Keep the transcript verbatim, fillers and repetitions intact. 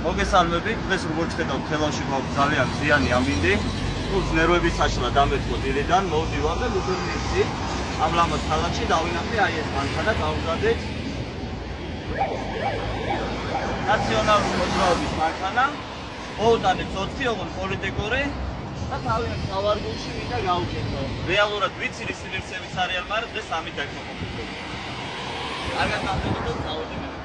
მოგესალმებით, დღეს როგორც ხედავთ, ხელში გვაქვს ძალიან ზიანი ამინდი. თულს ნერვების საშლა დამეწყო დილიდან, მოვდივარ და ლუბერნიცი. ამ ლამაზ ქალაქში დავინახე აი ეს მანქანა გავუზადეთ. ნაციონალური მოძრაობის მანქანა. მოვუტანეთ ოთხი ოღონდ პოლიტიკური და თავიანთ სავარგულში მინდა გავუკეთო. რეალურად ვიცი რის სიმირცემის არეალ, მაგრამ დღეს ამით დაიწყო. კარგად გახდებოდეთ, წავედი მე.